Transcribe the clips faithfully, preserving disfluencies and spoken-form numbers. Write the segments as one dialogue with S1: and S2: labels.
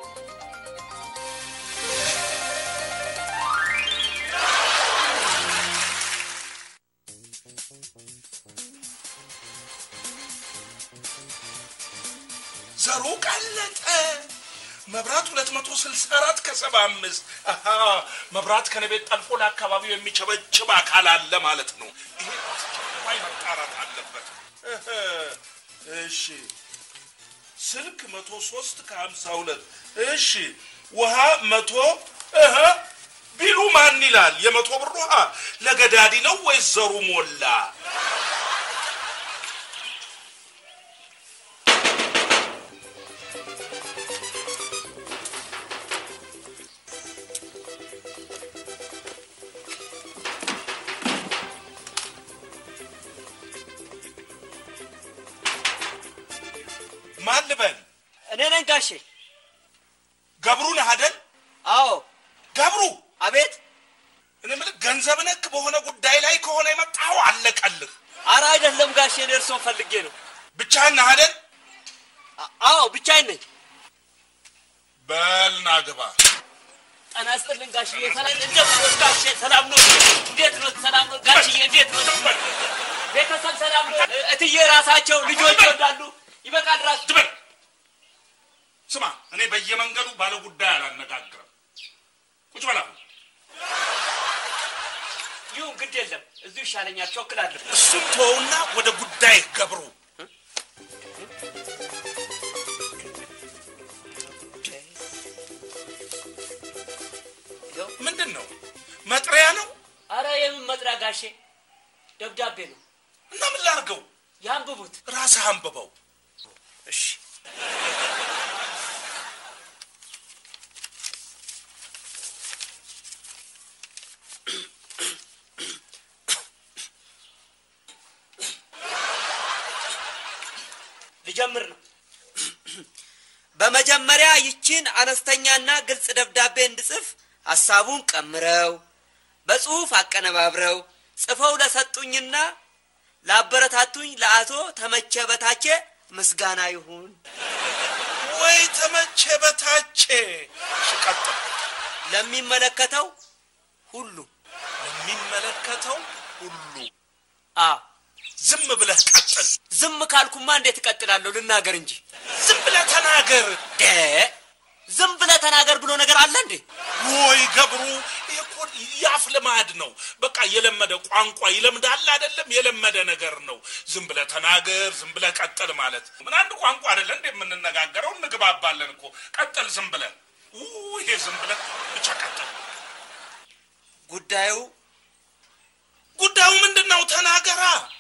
S1: ዘሩ ቀለጠ መብራት ሁለት መቶ ስልሳ አራት ከሰባ አምስት አሃ መብራት ከነቤት ጠልፎ ለአካባቢው የሚቸበችብ አካል አለ ማለት ነው ይሄ አስቸኳይ መጣራት አለበት እሺ ስልክ መቶ ሶስት ከሀምሳ ሁለት እሺ ውሃ መቶ እህ ቢሉ ማን ይላል የመቶ ብር ውሃ ለገዳዲ ነው ወይስ ዘሩ ሞላ ማን ልበል
S2: እኔ ነኝ ጋሼ
S1: ገብሩ ነህ አይደል
S2: አዎ
S1: ገብሩ
S2: አቤት
S1: እኔ ማለት ገንዘብ ነክ በሆነ ጉዳይ ላይ ከሆነ የመጣው አለቀልህ
S2: አራ አይደለም ጋሼ እርሶን ፈልጌ ነው
S1: ብቻህን ነህ አይደል
S2: አዎ ብቻዬን ነኝ
S1: በልና ግባ
S2: ጣና አስጥልን ጋሼ ሰላም እንደምን ጋሼ ሰላም ነው እንዴት ነው ሰላም ነው ጋሼ እንዴት ነው ቤተሰብ ሰላም ነው እትዬ ራሳቸው ልጆች ይወዳሉ ይበቃል ራስ
S1: ድበል ስማ እኔ በየመንገዱ ባለ ጉዳይ አላነጋግርም ቁጭ በላ
S2: ይሁን ግድ የለም እዚሁ ይሻለኛል ቾክላለሁ
S1: እሱም ተውና ወደ ጉዳይ ገብሩ ምንድነው መጥሪያ ነው
S2: አረ የምን መጥሪያ ጋሼ ደብዳቤ ነው
S1: እና ምን ላርገው
S2: ያንብቡት
S1: ራስህ አንብበው እሺ
S2: ልጀምር ነው በመጀመሪያ ይቺን አነስተኛና ግልጽ ደብዳቤ እንድጽፍ ሐሳቡን ቀምረው በጽሁፍ አቀነባብረው ጽፈው ለሰጡኝና ላበረታቱኝ ለአቶ ተመቸ በታቼ ምስጋና ይሁን
S1: ወይ ተመቸ በታቼ ሽቀጥ
S2: ለሚመለከተው ሁሉ
S1: ለሚመለከተው ሁሉ
S2: አ
S1: ዝም ብለህ ቀጥል
S2: ዝም ካልኩማ እንዴት እቀጥላለሁ ልናገር እንጂ
S1: ዝም ብለህ ተናገር
S2: ደ ዝም ብለህ ተናገር ብሎ ነገር አለ እንዴ
S1: ወይ ገብሩ ይሄ ያፍ ለማድ ነው በቃ የለመደ ቋንቋ ይለምዳል አይደለም የለመደ ነገር ነው ዝም ብለህ ተናገር ዝም ብለህ ቀጥል ማለት ምን አንድ ቋንቋ አይደለም እንዴ የምንነጋገረው እንግባባለን እኮ ቀጥል ዝም ብለህ ይሄ ዝም ብለህ ብቻ ቀጥል
S2: ጉዳዩ
S1: ጉዳዩ ምንድነው ተናገራ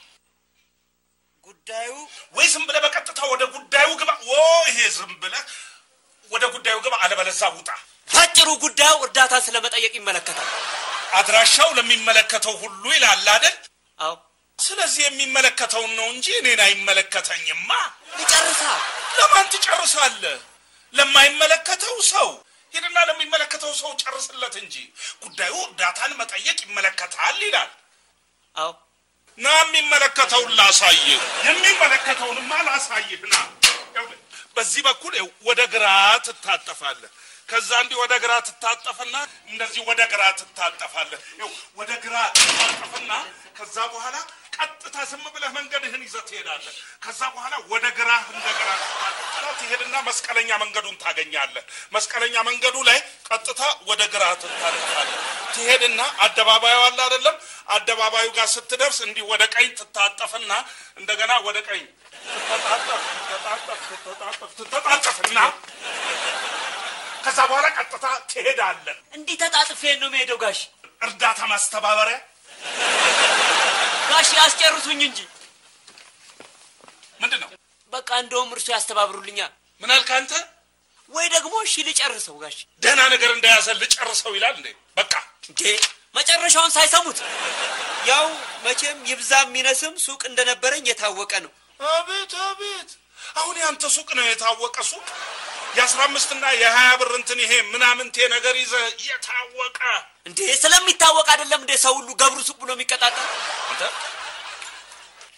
S2: ጉዳዩ
S1: ወይ ዝም ብለህ በቀጥታ ወደ ጉዳዩ ግባ ኦ ይሄ ዝም ብለህ ወደ ጉዳዩ ግባ አለበለዛ ውጣ
S2: ባጭሩ ጉዳዩ እርዳታ ስለመጠየቅ ይመለከታል
S1: አድራሻው ለሚመለከተው ሁሉ ይላል አይደል
S2: አው
S1: ስለዚህ የሚመለከተው ነው እንጂ እኔን አይመለከተኝማ
S2: ይጨርሳ
S1: ለማን ትጨርሳለህ ለማይመለከተው ሰው ሄድና ለሚመለከተው ሰው ጨርስለት እንጂ ጉዳዩ እርዳታን መጠየቅ ይመለከታል ይላል
S2: አው
S1: ና የሚመለከተው ላሳይህ የሚመለከተውንማ ላሳይህና በዚህ በኩል ወደ ግራ ትታጠፋለህ ከዛ እንዲ ወደ ግራ ትታጠፍና እንደዚህ ወደ ግራ ትታጠፋለህ ወደ ግራ ትታጠፍና ከዛ በኋላ ቀጥታ ዝም ብለህ መንገድህን ይዘህ ትሄዳለህ ከዛ በኋላ ወደ ግራ እንደገና ትሄድና መስቀለኛ መንገዱን ታገኛለህ መስቀለኛ መንገዱ ላይ ቀጥታ ወደ ግራ ትታጠፋለህ ትሄድና አደባባዩ አለ አይደለም አደባባዩ ጋር ስትደርስ እንዲ ወደ ቀኝ ትታጠፍና እንደገና ወደ ቀኝ ትታጠፍ ትታጠፍ ትታጠፍ ትታጠፍና ከዛ በኋላ ቀጥታ ትሄዳለህ
S2: እንዴ ተጣጥፌ ነው የምሄደው ጋሽ
S1: እርዳታ ማስተባበሪያ
S2: ጋሽ ያስጨርሱኝ እንጂ
S1: ምንድነው
S2: በቃ እንደውም እርሱ ያስተባብሩልኛል
S1: ምን አልክ አንተ
S2: ወይ ደግሞ እሺ ልጨርሰው ጋሽ
S1: ደህና ነገር እንዳያዘ ልጨርሰው ይላል እንዴ በቃ
S2: እንዴ መጨረሻውን ሳይሰሙት ያው መቼም ይብዛም ሚነስም ሱቅ እንደነበረኝ የታወቀ ነው
S1: አቤት አቤት አሁን ያንተ ሱቅ ነው የታወቀ ሱቅ የአስራ አምስት እና የሀያ ብር እንትን ይሄ ምናምንቴ ነገር ይዘ የታወቀ
S2: እንዴ ስለሚታወቅ አይደለም እንዴ ሰው ሁሉ ገብሩ ሱቅ ብሎ የሚቀጣጣ
S1: አንተ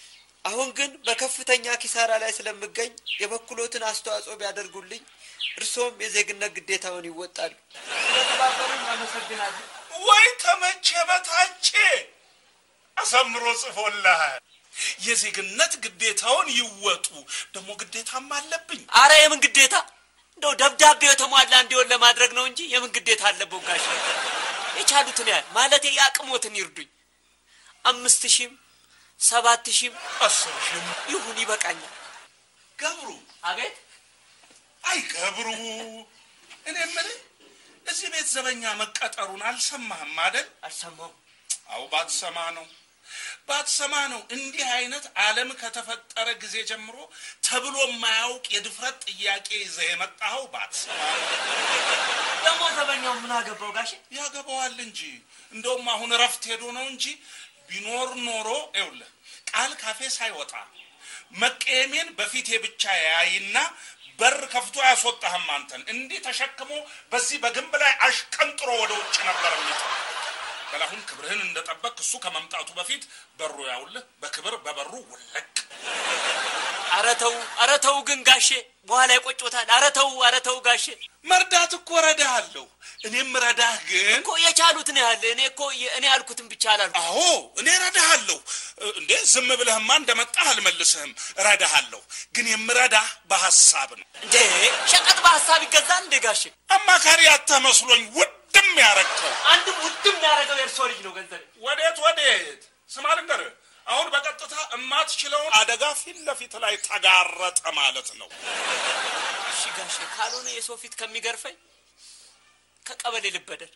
S3: አሁን ግን በከፍተኛ ኪሳራ ላይ ስለምገኝ የበኩሎትን አስተዋጽኦ ቢያደርጉልኝ እርሶም የዜግነት ግዴታውን ይወጣሉ።
S2: ስለተባበሩኝ አመሰግናለሁ።
S1: ወይ ተመቼ በታቼ አሰምሮ ጽፎልሃል። የዜግነት ግዴታውን ይወጡ። ደግሞ ግዴታም አለብኝ።
S2: አረ የምን ግዴታ? እንደው ደብዳቤው ተሟላ እንዲሆን ለማድረግ ነው እንጂ የምን ግዴታ አለብው ጋሽ? የቻሉትን ያህል ማለቴ ያቅሞትን ይርዱኝ። አምስት ሺህም ሰባት ሺህም
S1: አስር ሺህም
S2: ይሁን ይበቃኛል።
S1: ገብሩ።
S2: አቤት።
S1: አይ ገብሩ፣ እኔ ምን እዚህ ቤት ዘበኛ መቀጠሩን አልሰማህም አይደል?
S2: አልሰማሁም።
S1: አው ባትሰማ ነው ባትሰማ ነው እንዲህ አይነት ዓለም ከተፈጠረ ጊዜ ጀምሮ ተብሎ የማያውቅ የድፍረት ጥያቄ ይዘህ የመጣኸው ባትሰማ ነው።
S2: ደግሞ ዘበኛው ምን አገባው ጋሽ?
S1: ያገባዋል እንጂ እንደውም አሁን ረፍት ሄዶ ነው እንጂ ቢኖር ኖሮ ይኸውልህ ቃል ካፌ ሳይወጣ መቀየሜን በፊቴ ብቻ ያይና በር ከፍቶ ያስወጣህም አንተን እንዲህ ተሸክሞ በዚህ በግንብ ላይ አሽቀንጥሮ ወደ ውጭ ነበር የሚጥለው። በላሁን ክብርህን እንደጠበቅ እሱ ከመምጣቱ በፊት በሩ ያውልህ በክብር በበሩ ወለቅ።
S2: አረተው አረተው ግን ጋሼ በኋላ ይቆጭዎታል። አረተው አረተው ጋሼ
S1: መርዳት እኮ ረዳሃለሁ። እኔም ረዳህ ግን
S2: እኮ የቻሉትን ያህል እኔ እኮ እኔ ያልኩትን ብቻ አላልኩ።
S1: አዎ እኔ ረዳሃለሁ። እንዴ ዝም ብለህማ እንደመጣህ አልመልስህም። ረዳሃለሁ ግን የምረዳህ በሐሳብ ነው።
S2: እንዴ ሸቀጥ በሐሳብ ይገዛል እንዴ ጋሼ?
S1: አማካሪ አትመስሎኝ ውድም ያረከው።
S2: አንድም ውድም ያረገው የእርሶ ልጅ ነው ገንዘብ።
S1: ወዴት ወዴት? ስማ ልንገርህ፣ አሁን በቀጥታ እማትችለውን አደጋ ፊት ለፊት ላይ ተጋረጠ ማለት ነው።
S2: እሺ ጋሼ ካልሆነ የሰው ፊት ከሚገርፈኝ ከቀበሌ ልበደር።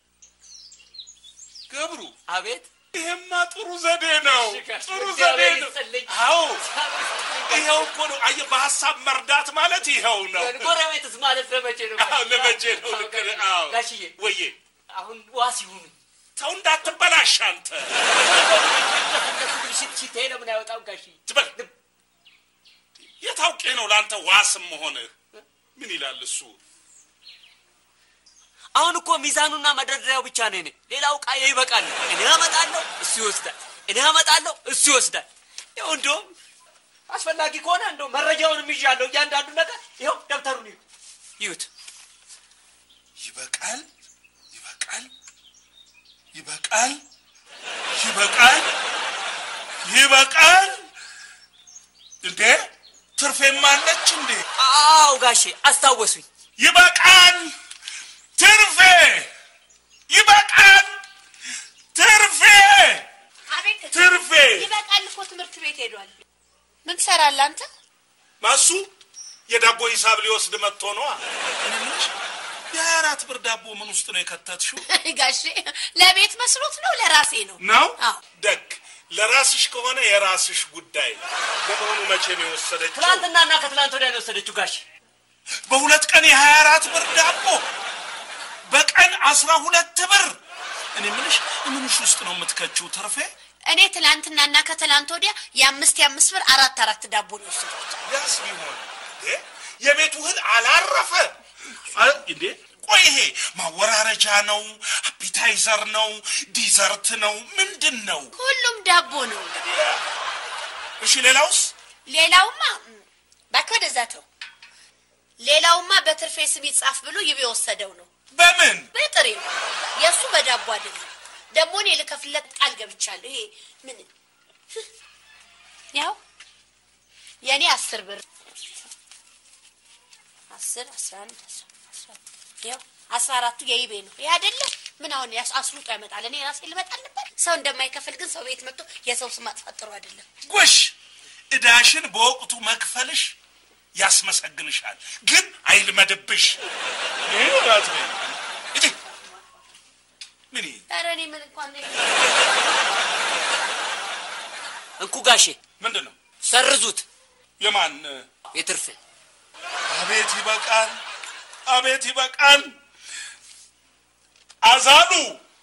S1: ገብሩ።
S2: አቤት።
S1: ይሄማ ጥሩ ዘዴ ነው። ጥሩ ዘዴ ነው። አዎ ይሄው እኮ ነው። አየህ በሐሳብ መርዳት ማለት ይሄው ነው።
S2: ጎረቤትስ ማለት ለመቼ ነው?
S1: አዎ ለመቼ ነው? አዎ
S2: ጋሽዬ
S1: ወዬ
S2: አሁን ዋስ ይሁን።
S1: ተው እንዳትበላሽ አንተ።
S2: ሽት ለምን ያወጣው ጋሽዬ?
S1: ትበል የታውቄ ነው ላንተ ዋስም ሆነ ምን ይላል እሱ?
S2: አሁን እኮ ሚዛኑና መደርደሪያው ብቻ ነው። እኔ ሌላው ቃ ይበቃል። እኔ አመጣለሁ እሱ ይወስዳል፣ እኔ አመጣለሁ እሱ ይወስዳል። ይኸው እንደውም አስፈላጊ ከሆነ እንደው መረጃውንም ይዣለሁ እያንዳንዱ ነገር። ይኸው ደብተሩን ይሁት ይሁት።
S1: ይበቃል ይበቃል ይበቃል ይበቃል ይበቃል። እንዴ ትርፌም አለች እንዴ?
S2: አዎ ጋሼ አስታወሱኝ።
S1: ይበቃል ትርፌ ይበቃል ትርፌ።
S4: አቤት
S1: ትርፌ
S4: ይበቃል እኮ ትምህርት ቤት ሄዷል። ምን ትሰራለህ አንተ?
S1: ማሱ የዳቦ ሂሳብ ሊወስድ መጥቶ ነው። እኔምሽ የአራት ብር ዳቦ ምን ውስጥ ነው የከተትሽው?
S4: ጋሼ ለቤት መስሎት ነው ለራሴ ነው
S1: ነው?
S4: አዎ
S1: ደግ ለራስሽ ከሆነ የራስሽ ጉዳይ። ለመሆኑ መቼ ነው የወሰደችው?
S2: ትናንትናና ከትናንት ወዲያ ነው የወሰደችው ጋሼ።
S1: በሁለት ቀን የሀያ አራት ብር ዳቦ በቀን አስራ ሁለት ብር። እኔ ምንሽ ምንሽ ውስጥ ነው የምትከቺው ትርፌ?
S4: እኔ ትናንትናና ከትናንት ወዲያ የአምስት የአምስት ብር አራት አራት ዳቦ ነው የወሰደችው።
S1: ያስ ቢሆን የቤቱ እህል አላረፈ እንዴ? ቆይ ይሄ ማወራረጃ ነው? አፒታይዘር ነው? ዲዘርት ነው? ምንድን ነው?
S4: ሁሉም ዳቦ ነው።
S1: እሺ ሌላውስ?
S4: ሌላውማ ባከደዛተው ሌላውማ በትርፌ ስም ይጻፍ ብሎ ይቤ ወሰደው ነው።
S1: በምን?
S4: በጥሬው የሱ በዳቦ አይደለም። ደሞ እኔ ልከፍለት ቃል ገብቻለሁ። ይሄ ምን ያው የኔ አስር ብር አስር አስራ አንድ ያው አስራ አራቱ የይቤ ነው። ይሄ አይደለ ምን አሁን ያስአስሩጣ ያመጣል። እኔ ራሴ ልመጣል ነበር። ሰው እንደማይከፈል ግን ሰው ቤት መጥቶ የሰው ስም አጥፋጥሩ አይደለም።
S1: ጎሽ እዳሽን በወቅቱ መክፈልሽ ያስመሰግንሻል። ግን አይልመድብሽ። ይሄዳት ነው እጂ ምን
S4: ታረኒ ምን እንኳን ነው
S2: እንኩ ጋሼ
S1: ምንድነው?
S2: ሰርዙት።
S1: የማን
S2: የትርፍ?
S1: አቤት ይበቃል፣ አቤት ይበቃል። አዛሉ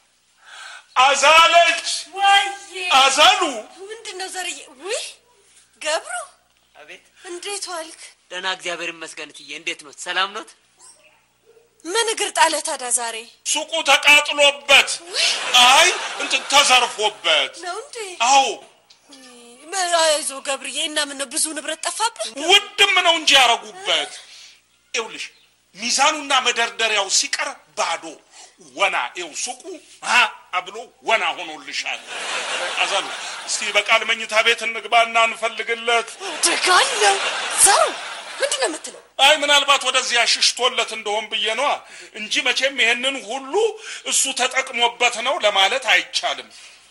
S1: አዛለች
S4: ወይ
S1: አዛሉ
S4: ምንድነው ዘርዬ? ወይ ገብሩ
S2: አቤት
S4: እንዴት ዋልክ?
S2: ደህና እግዚአብሔር ይመስገን። እትዬ እንዴት ነው? ሰላም ነው?
S4: ምን እግር ጣለ ታዲያ ዛሬ?
S1: ሱቁ ተቃጥሎበት አይ እንት ተዘርፎበት
S4: ነው እንዴ?
S1: አዎ
S4: አይዞ ገብርዬ እና ምን ብዙ ንብረት ጠፋብህ
S1: ውድም ነው እንጂ ያረጉበት ይውልሽ ሚዛኑና መደርደሪያው ሲቀር ባዶ ወና ይው ሱቁ አ አብሎ ወና ሆኖልሻል አዛሉ እስቲ በቃል መኝታ ቤት እንግባና እንፈልግለት
S4: ደጋለው ሰው ምንድነው የምትለው
S1: አይ ምናልባት ወደዚህ አሽሽቶለት እንደሆን ብዬ ነው እንጂ መቼም ይሄንን ሁሉ እሱ ተጠቅሞበት ነው ለማለት አይቻልም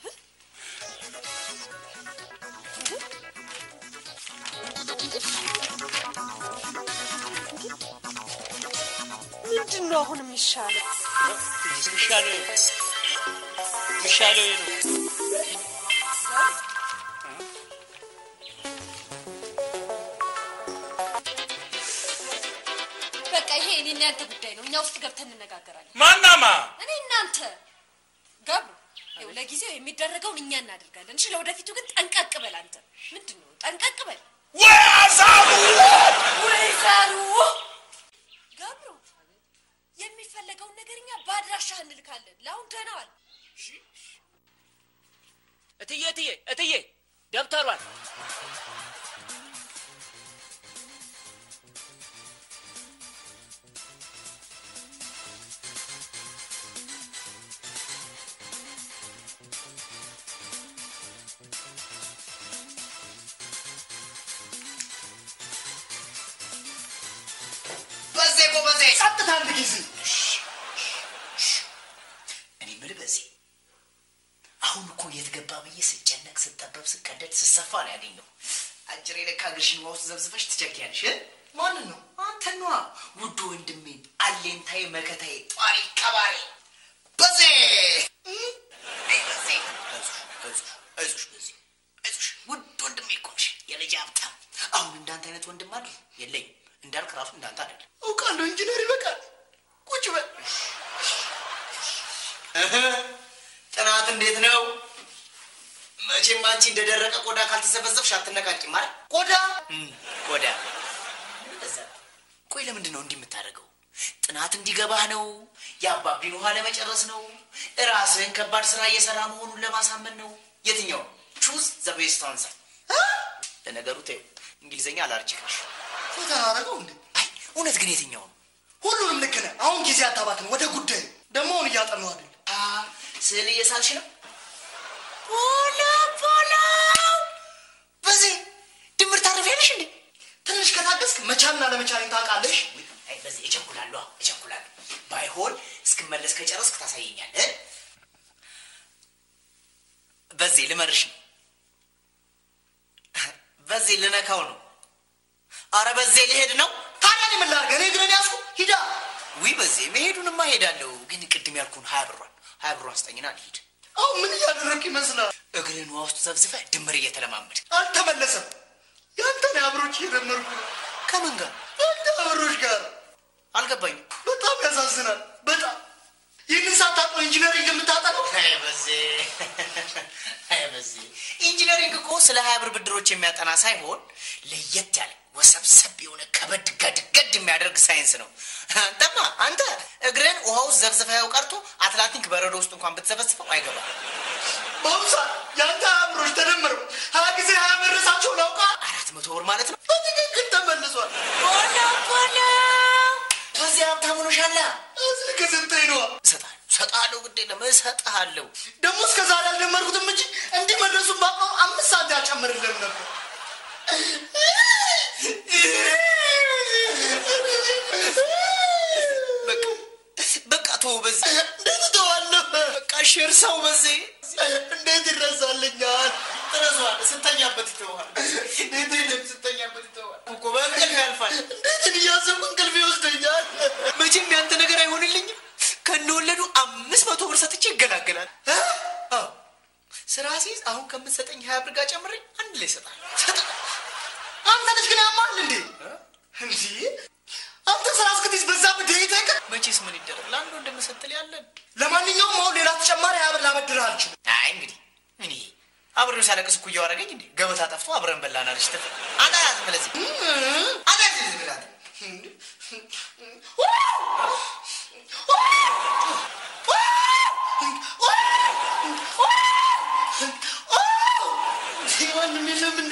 S4: ምንድነው አሁን የሚሻለው
S2: የሚሻለው የሚሻለው ነው
S4: በቃ ይሄ እኔና አንተ ጉዳይ ነው እኛ ውስጥ ገብተን እንነጋገራለን
S1: ማናማ
S4: እኔ እናንተ ገብሩ ይኸው ለጊዜው የሚደረገውን እኛ እናደርጋለን እሺ ለወደፊቱ ግን ጠንቀቅ በል አንተ ምንድነው ጠንቀቅ በል
S1: ወአዛሩ
S4: ወይዛሩ ገብሩ የሚፈልገው ነገርኛ ባድራሻህ እንልካለን ላውን ደናዋል
S2: እሺ እትዬ እትዬ እትዬ ደብተሯል
S5: አንድ ጊዜ እኔ ምን በዚህ አሁን እኮ የትገባ በየ ስጨነቅ ስጠበብ ስቀደድ ስሰፋ ነው ያገኘው አጅሬ ለካ ግርሽን ውስጥ ዘብዝፈሽ ትቸኪያለሽ ማን ነው አንተ ነው ውዱ ወንድሜ አለንታይ መከታዬ ጧሪ ቀባሪ በዜ አይ በዜ አይዞሽ አይዞሽ በዜ አይዞሽ ውዱ ወንድሜ ኮንሽ የልጅ ሀብታ አሁን እንዳንተ አይነት ወንድም አለ የለኝም እንዳልክ ራሱ እንዳንተ አይደል አውቃለሁ ኢንጂነር ይበቃል ቁጭ በል ጥናት እንዴት ነው መቼም አንቺ እንደደረቀ ቆዳ ካልተሰበሰብሽ አትነቃቂም ማለት ቆዳ ቆዳ ቆይ ለምንድን ነው እንዲህ የምታደርገው ጥናት እንዲገባህ ነው ያባቢን ውሃ ለመጨረስ ነው ራስህን ከባድ ስራ እየሰራ መሆኑን ለማሳመን ነው የትኛው choose the best answer ለነገሩ ተይው እንግሊዘኛ አላርጅካሽ ፈተና አደረገው እንዴ አይ እውነት ግን የትኛው ሁሉንም ልክ ነህ አሁን ጊዜ አታባክን ወደ ጉዳይ ደግሞ ነው ያጠናው አይደል አ ስለ የሳልሽ ነው ፖላ ፖላ በዚህ ድምር ታረፊያለሽ እንዴ ትንሽ ከታገስክ መቻልና ለመቻልን ታውቃለሽ አይ በዚህ እቸኩላለሁ እቸኩላለሁ ባይሆን እስክመለስ ከጨረስክ ታሳየኛለህ በዚህ ልመርሽ በዚህ ልነካው ነው አረ በዚህ ልሄድ ነው ታዲያ ምን ላድርግ እኔ ግን ያስኩ ሂዳ ወይ በዚህ መሄዱንማ ሄዳለሁ ግን ቅድም ያልኩን ሀያ ብሯን ሀያ ብሯን አስጠኝና ልሂድ አው ምን ያደረክ ይመስላል እግሬን ውስጥ ዘብዝፈ ድምር እየተለማመድ አልተመለሰም ያንተን አብሮች ይደመርኩ ከምን ጋር አንተ አብሮች ጋር አልገባኝ በጣም ያሳዝናል በጣም ይህን ሳታውቅ ኢንጂነሪንግ የምታጠናው አይ በዚህ አይ በዚህ ኢንጂነሪንግ እኮ ስለ ሀያ ብር ብድሮች የሚያጠና ሳይሆን ለየት ያለ ወሰብሰብ የሆነ ከበድ ገድገድ የሚያደርግ ሳይንስ ነው አንተማ አንተ እግሬን ውሃው ዘብዝፈው ቀርቶ አትላንቲክ በረዶ ውስጥ እንኳን ብትዘፈስፈው አይገባም ባውሳ ያንተ አብሮች ተደምረው ሀያ ጊዜ ሀያ መረሳቸው ለውቃ አራት መቶ ብር ማለት ነው በትክክል ተመልሷል ቦላ ቦላ በዚህ ሀብታም ሆነሻላ እዚህ ከዘንተይ ነው ሰጣ ሰጣለው ግዴ ለመሰጣለው ደሞ እስከ ዛሬ አልደመርኩትም እንጂ እንዴ መድረሱን ባቀው አምስት ሰዓት ያጨምርልን ነበር በቃ በቃ ተው በዚህ እንዴት ተዋለህ በቃ ሸርሳው በዚህ እንዴት ይረሳልኛል ተረሷል ስተኛበት ይተዋል እንዴት ይለም ስተኛበት ይተዋል እኮ በእንቅልፍ ያልፋል እንዴት እያሰብኩ እንቅልፍ ይወስደኛል መቼም ያንተ ነገር አይሆንልኝም ከነወለዱ አምስት መቶ ብር ሰጥቼ ይገላገላል አዎ ስራሲስ አሁን ከምትሰጠኝ ሀያ ብር ጋር ጨምረኝ አንድ ላይ ሰጣል አንተ ልጅ ግን ያማል እንዴ እንዴ አንተ ስራስ ከዲስ በዛ በደይተክ መቼስ ምን ይደረግ ላንዶ እንደምሰጥል ያለን ለማንኛውም አሁን ሌላ ተጨማሪ ሀያ ብር ላበድር አልችልም አይ እንግዲህ እኔ አብሬው ሳለቅስ እኮ እያወራገኝ እንዴ ገበታ ጠፍቶ አብረን በላና ልጅ ተፈ አዳያት ስለዚህ አዳያት ዝብላት ይሄን ምን ለምን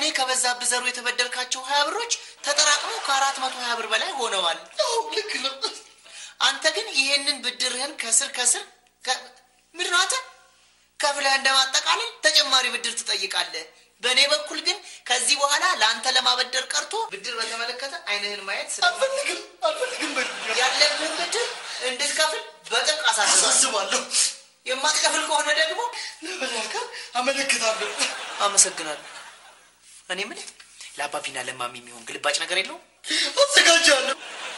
S5: ከኔ ከበዛብህ ዘሩ የተበደርካቸው ሀያ ብሮች ተጠራቅመው ከአራት መቶ ሀያ ብር በላይ ሆነዋል። ልክ ነው። አንተ ግን ይሄንን ብድርህን ከስር ከስር ምንድን ነው አንተ ከፍለህ እንደማጠቃለል ተጨማሪ ብድር ትጠይቃለህ። በእኔ በኩል ግን ከዚህ በኋላ ለአንተ ለማበደር ቀርቶ ብድር በተመለከተ አይንህን ማየት ስለአልፈልግም አልፈልግም ያለብህን ብድር እንድትከፍል በጥብቅ አሳስባለሁ። የማትከፍል ከሆነ ደግሞ ለበላካ አመለክታለሁ። አመሰግናለሁ። እኔ ምን ለአባቢና ለማሚ የሚሆን ግልባጭ ነገር የለው አዘጋጃለሁ።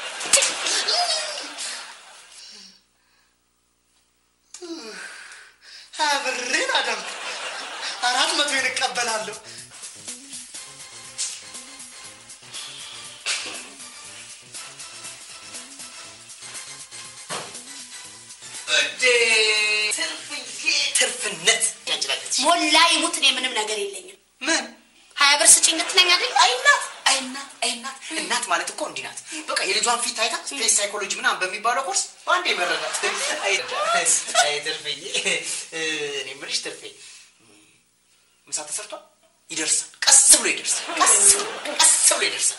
S5: አብሬን አዳም አራት መቶ ይቀበላለሁ። እዴ ትርፍዬ ትርፍነት ያንቺ
S4: ሞላ ይሙት ነው ምንም ነገር የለኝም።
S5: ምን
S4: ሀያ ብር ስጪኝ ልትለኝ አይደል?
S5: አይናት አይናት አይናት እናት ማለት እኮ እንዲህ ናት። በቃ የልጇን ፊት አይታ ስፔስ ሳይኮሎጂ ምናምን በሚባለው ኮርስ አንዴ መረዳት። አይ አይ ትርፍዬ እኔ ምርሽ ትርፍዬ ምሳ ተሰርቷል? ይደርሳል። ቀስ ብሎ ይደርሳል። ቀስ ብሎ ቀስ ብሎ ይደርሳል።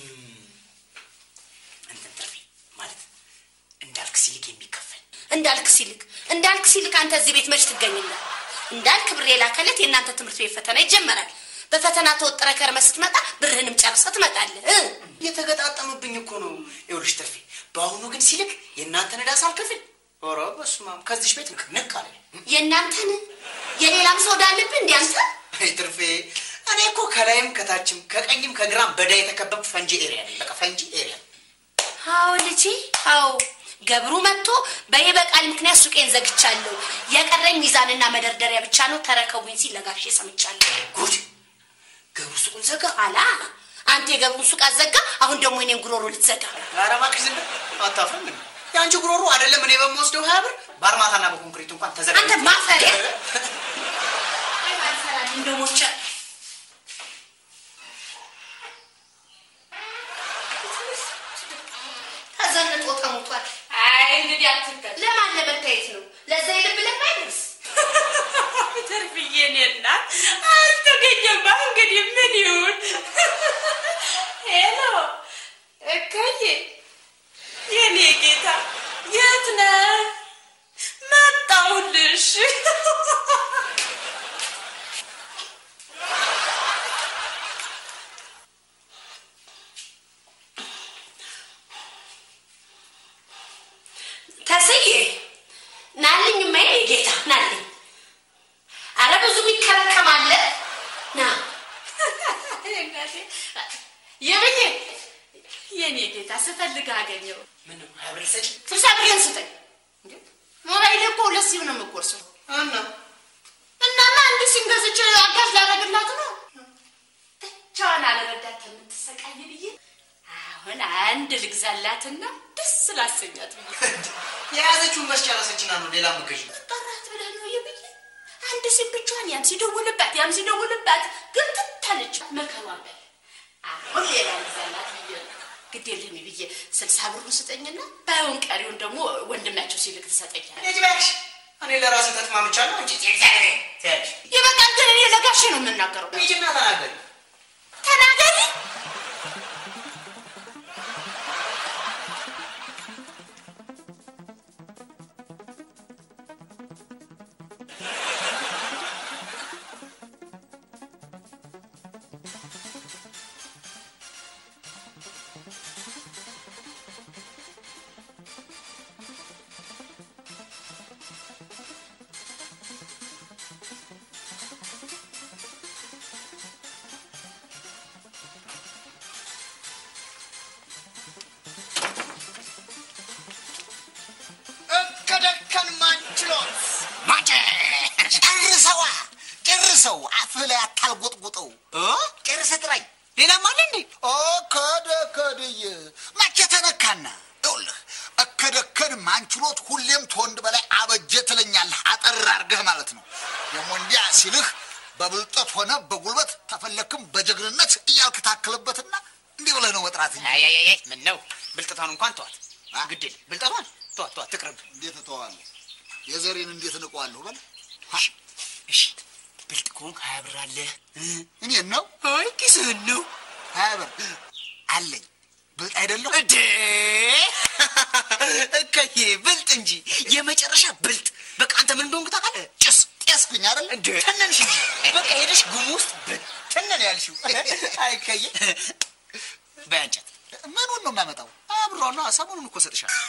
S5: እንትን ትርፍዬ ማለት እንዳልክ ሲልክ የሚከፈል
S4: እንዳልክ ሲልክ እንዳልክ ሲልክ አንተ እዚህ ቤት መች ትገኝልህ? እንዳልክ ብር የላከለት የእናንተ ትምህርት ቤት ፈተና ይጀመራል። በፈተና ተወጥረ ከርመ ስትመጣ ብርህንም ጨርሰህ ትመጣለህ።
S5: እየተገጣጠመብኝ እኮ ነው። ይኸውልሽ ትርፌ በአሁኑ ግን ሲልክ የእናንተን ዕዳ ሳልከፍል ኧረ በስመ አብ ከዚህሽ ቤት ንቅ አለ።
S4: የእናንተን የሌላም ሰው ዳለብህ እንደ አንተ?
S5: አይ ትርፌ እኔ እኮ ከላይም ከታችም ከቀኝም ከግራም በዳ የተከበብ ፈንጂ ኤሪያ ነኝ። በቃ ፈንጂ ኤሪያ።
S4: አዎ ልጄ አዎ። ገብሩ መጥቶ በይበቃል ምክንያት ሱቄን ዘግቻለሁ የቀረኝ ሚዛንና መደርደሪያ ብቻ ነው ተረከቡኝ ሲል ለጋሼ ሰምቻለሁ።
S5: ጉድ ገብሩ ሱቁን ዘጋ
S4: አላ አንተ የገብሩ ሱቅ አዘጋ። አሁን ደግሞ እኔን ጉሮሮ ልትዘጋ?
S5: ኧረ እባክሽ ዝም በል አታፍርም? ያንቺ ጉሮሮ አይደለም እኔ በምወስደው ሀያ ብር በአርማታና በኮንክሪት እንኳን ተዘጋ።
S4: አንተ ማፈሪያ አይ ማፈራ እንደሞቸ ታዘንጦ ተሞቷል። አይ እንግዲህ አትከል ለማን ለመታየት ነው? ለዛ ይልብ ለማይደርስ
S6: ትርፍዬ ነና አልተገኘማ። እንግዲህ ምን ይሁን? ሄሎ እከዬ የኔ ጌታ የት ነህ? መጣሁልሽ።
S4: ተስዬ ናልኝ ማይ ጌታ ናልኝ። አረ ብዙ ይከረከማል ና
S6: የብዬ የኔ ጌታ ስፈልግ አገኘው።
S5: ምን አብረሰጭ
S4: ትሳብየን ስጠኝ እንዴ ሞባይል እኮ ለዚህ ነው የምቆርሰው።
S5: አና
S4: እናማ አንድ ሲንገዝች አጋዝ ላረግላት ነው ብቻዋን አለረዳት የምትሰቃይ ብዬ አሁን አንድ ልግዛላትና ደስ ላሰኛት ብዬ
S5: የያዘችውን መስጫረሰችና ነው ሌላ ምገሽ
S4: ጠራት ብለህ ነው ይብዬ አንድ ሲም ብቻዋን ያም ሲደውልባት ያም ሲደውልባት ግን ትታለች መከራው በል አሁን ሌላ ልግዛላት ብዬ ግዴልኝ ብዬ ስልሳ ብሩን ስጠኝና ባይሆን ቀሪውን ደግሞ ወንድማቸው ሲልክ ትሰጠኛለህ።
S5: እጂ ባክሽ እኔ ለራሴ ተጥማምቻለሁ እንጂ ጤዛሬ ታያለሽ።
S4: ይበቃል። ግን እኔ ለጋሼ ነው የምናገረው።
S5: እጂና ተናገሪ
S4: ተናገሪ
S7: ሰው አፍለ አታልጎጥጉጠው እ ጨርሰ ጥራይ ሌላ ማለት እንዴ ኦ ከደ ከደየ ማቸ ተነካና ይኸውልህ እከደከን ማንችሎት ሁሌም ተወንድ በላይ አበጀ ትለኛለህ አጠር አርገህ ማለት ነው። ደግሞ እንዲያ ሲልህ በብልጠት ሆነ በጉልበት ተፈለክም በጀግንነት እያልክ ታከለበትና እንዲህ ብለህ ነው መጥራት እንጂ
S5: አይ አይ አይ ምን ነው ብልጠታን እንኳን ተዋት ግዴል ብልጠታን ተዋት ተዋት ትቅርብ
S7: እንዴት ተዋዋለህ የዘሬን እንዴት ንቀዋለሁ በል
S5: እሺ እሺ ብልጥ ከሆንክ ሀያ ብር አለ
S7: እኔ ነው
S5: አይ ኪስህን ነው
S7: ሀያ ብር አለኝ ብልጥ አይደለም
S5: እዴ እከዬ ብልጥ እንጂ የመጨረሻ ብልጥ በቃ አንተ ምን እንደሆንክ ታውቃለህ ጭስ ጤስኩኝ አይደል ተነንሽ እንጂ በቃ ሄደሽ ጉም ውስጥ ተነን ያልሽው አይ ከዬ በእንጨት
S7: ምኑን ነው የማመጣው
S5: አብሮና ሰሞኑን እኮ ሰጥሻለሁ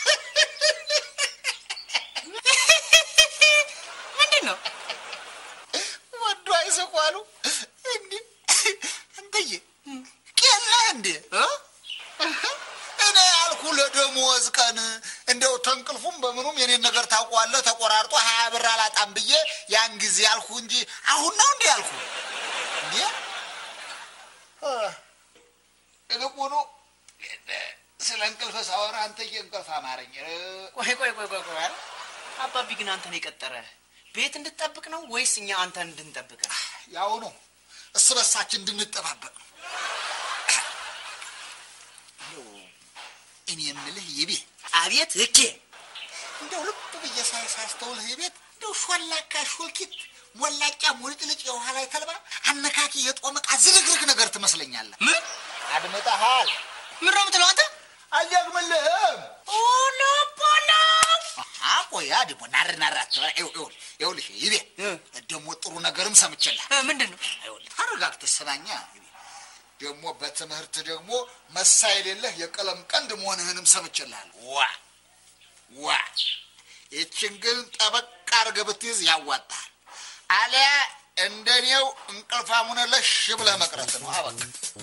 S5: ምንድነው
S7: ወዶ አይሰቋሉ እንዴ አንተዬ ከላ እንዴ እኔ ያልኩ ለደሞዝ ቀን እንደው ተንቅልፉም በምኑም የኔን ነገር ታውቋለህ ተቆራርጦ ሀያ ብር አላጣም ብዬ ያን ጊዜ ያልኩ እንጂ አሁን ነው እንዴ ያልኩ እንዴ እልቁኑ ስለ እንቅልፍ ሳወራ አንተዬ እንቅልፍ አማረኝ
S5: ቆይ ቆይ ቆይ ቆይ ቆይ አባቢ ግን አንተን የቀጠረ ቤት እንድትጠብቅ ነው ወይስ እኛ አንተን እንድንጠብቅ
S7: ያው ነው እስ በሳችን እንድንጠባበቅ ነው እኔ የምልህ ይቤ
S5: አቤት እኬ
S7: እንደው ልብ ብዬ ሳይሳስተውልህ ይቤት እንደው ሾላካ ሾልኪት ሞላጫ ሙልጭልጭ የኋላ ይተልባ አነካኪ የጦመቃ ዝርግርግ ነገር ትመስለኛለህ
S5: ምን
S7: አድመጣሃል
S5: ምን ነው የምትለው አንተ
S7: አልያግምልህም
S5: ኦሎ ፖሎ
S7: አቆያ ደግሞ ናርናራት ይውል ይውልሽ ይቤ ደግሞ ጥሩ ነገርም ሰምቼልህ
S5: ምንድነው
S7: ይውል ታረጋግተህ ሰማኛ ደግሞ በትምህርት ደግሞ መሳይል የለህ የቀለም ቀንድ መሆንህንም ሰምቼልሃል ዋ ዋ እቺን ግን ጠበቅ አድርገህ ብትይዝ ያዋጣል አለያ እንደኔው እንቅልፋሙን ለሽ ብለህ መቅረት ነው አበቃ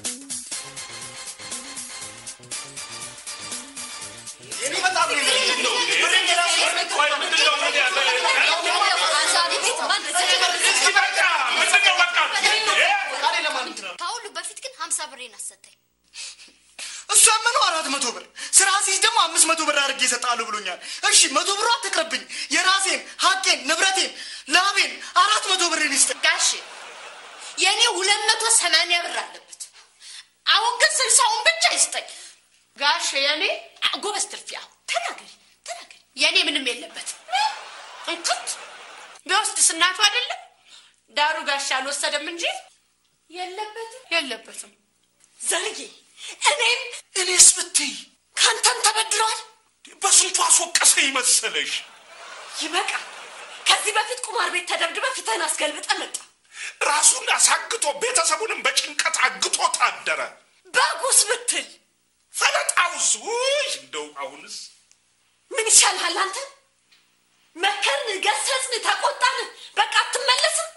S1: እኔ በጣም ነው ነው ወይ ምን ነው ማለት ያለ
S6: አዛሪ ቤት ማለት
S1: ሲበቃ ምን ነው በቃ
S5: ካለ ለማለት ነው
S6: ታውሉ በፊት ግን ሀምሳ ብሬን አሰጠኝ
S5: እሱ አመነው አራት መቶ ብር ስራ ሲይዝ ደግሞ አምስት መቶ ብር አድርጌ ይሰጣሉ ብሎኛል እሺ መቶ ብር አትቀርብኝ የራሴን ሀቄን ንብረቴን ላቤን አራት መቶ ብር ይስጥ
S6: ጋሽ የኔ ሁለት መቶ ሰማንያ ብር አለበት አሁን ግን ስልሳውን ብቻ ይስጠኝ ጋሽ የኔ ጎበዝ ትርፊያ ተናገሪ ተናገሪ የኔ ምንም የለበት እንኩት ቢወስድስ እናቱ አይደለም ዳሩ ጋሽ አልወሰደም እንጂ የለበትም የለበትም ዘርዬ እኔም
S1: እኔስ ብትይ
S6: ካንተም ተበድሯል
S1: በስንቱ አስወቀሰኝ መሰለሽ
S6: ይበቃ ከዚህ በፊት ቁማር ቤት ተደብድበ ፊትህን አስገልብጠ መጣ
S1: ራሱን አሳግቶ ቤተሰቡንም በጭንቀት አግቶ ታደረ
S6: በጉስ ብትል
S1: ፈለጣውስ ውይ እንደው አሁንስ
S6: ምን ይሻልሃል አንተ መከርን ገሰጽን ተቆጣን በቃ አትመለስም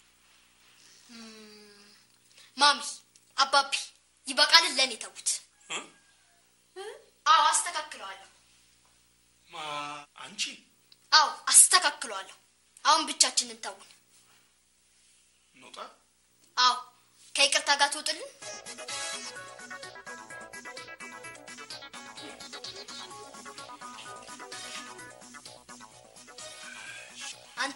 S6: ማሚ አባቢ ይበቃል ለኔ ተውት አው አስተካክለዋለሁ
S1: ማ አንቺ
S6: አው አስተካክለዋለሁ አሁን ብቻችንን ተውን
S1: ኖታ
S6: አው ከይቅርታ ጋር ትወጥልን አንተ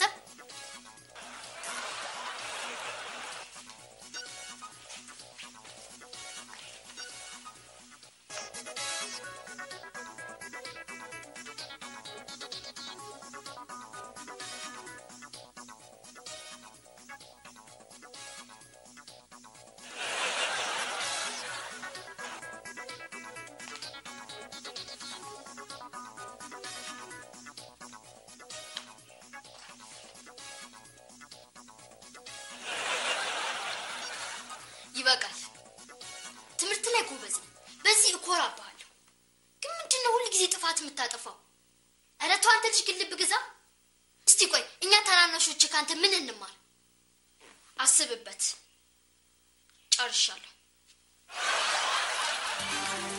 S6: ይበቃል ትምህርት ላይ ጎበዝ ነኝ በዚህ እኮራባለሁ ግን ምንድነው ሁሉ ጊዜ ጥፋት የምታጠፋው አረ ተው አንተ ልጅ ግን ልብ ግዛ እስቲ ቆይ እኛ ታናናሾች ካንተ ምን እንማር አስብበት ጨርሻለሁ